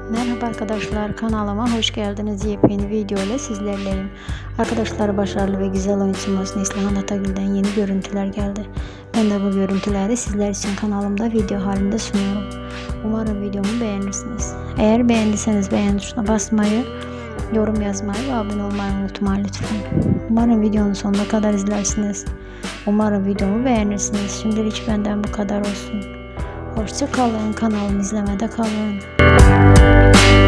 Merhaba arkadaşlar, kanalıma hoş geldiniz. Yepyeni video ile sizlerleyim. Arkadaşlar, başarılı ve güzel oyuncumuz Neslihan Atagül'den yeni görüntüler geldi. Ben de bu görüntüleri sizler için kanalımda video halinde sunuyorum. Umarım videomu beğenirsiniz. Eğer beğendiyseniz beğen tuşuna basmayı, yorum yazmayı ve abone olmayı unutmayın lütfen. Umarım videonun sonuna kadar izlersiniz. Umarım videomu beğenirsiniz. Şimdilik benden bu kadar olsun. Hoşça kalın, kanalımı izlemede kalın.